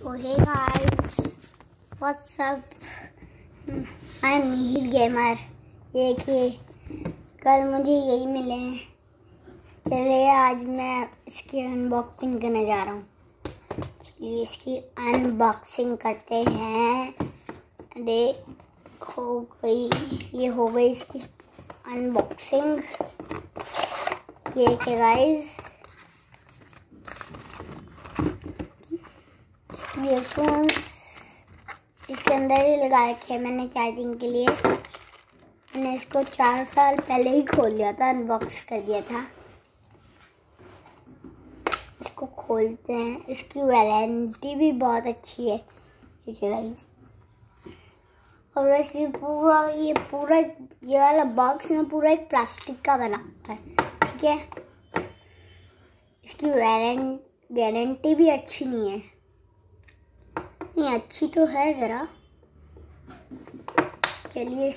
So hey guys, what's up? I'm Nihil Gamer। देखिए कल मुझे यही मिले हैं। चलिए आज मैं इसकी अनबॉक्सिंग करने जा रहा हूँ। चलिए इसकी अनबॉक्सिंग करते हैं। अरे हो गई, ये हो गई इसकी अनबॉक्सिंग। ये देखिए गाइस, ईयरफोन्स इसके अंदर ही लगा रखे हैं मैंने चार्जिंग के लिए। मैंने इसको 4 साल पहले ही खोल लिया था, अनबॉक्स कर दिया था। इसको खोलते हैं। इसकी वारंटी भी बहुत अच्छी है, देखिए गाइस। और वैसे ये वाला बॉक्स ना पूरा एक प्लास्टिक का बना होता है, ठीक है। इसकी गारंटी भी अच्छी नहीं है। नहीं, अच्छी तो है ज़रा। चलिए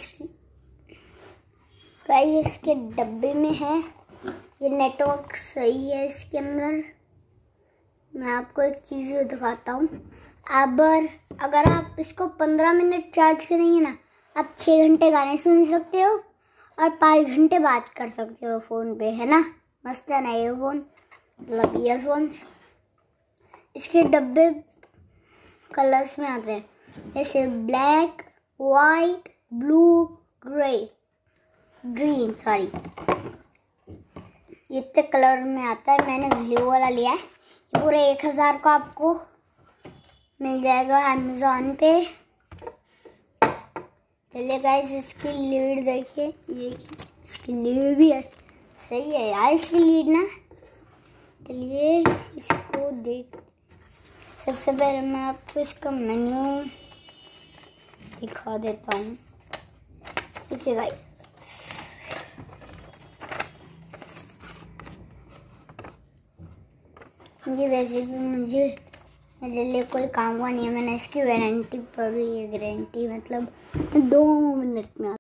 इसके डब्बे में है। ये नेटवर्क सही है इसके अंदर। मैं आपको एक चीज़ दिखाता हूँ। अगर आप इसको 15 मिनट चार्ज करेंगे ना, आप 6 घंटे गाने सुन सकते हो और 5 घंटे बात कर सकते हो फ़ोन पे, है ना। मस्त है ना ये फ़ोन, मतलब ईयरफोन्स। इसके डब्बे कलर्स में आते हैं, जैसे black, white, blue, green sorry. ये इतने कलर में आता है। मैंने ब्लू वाला लिया है। ये पूरे 1000 का आपको मिल जाएगा अमेज़ॉन पे। चलिए गाइस, इसकी लीड देखिए। ये इसकी लीड भी है, सही है यार इसकी लीड ना। चलिए इसको देख। सबसे पहले मैं आपको इसका मेन्यू दिखा देता हूँ। देखिए गाइस, ये वैसे भी मेरे लिए कोई काम का नहीं है। मैंने इसकी वारंटी पढ़ी है। गारंटी मतलब 2 मिनट में